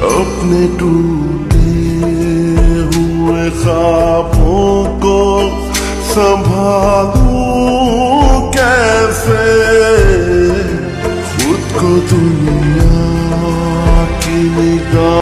अपने टूटे हुए ख्वाबों को संभालूं कैसे, खुद को दुनिया की निगाह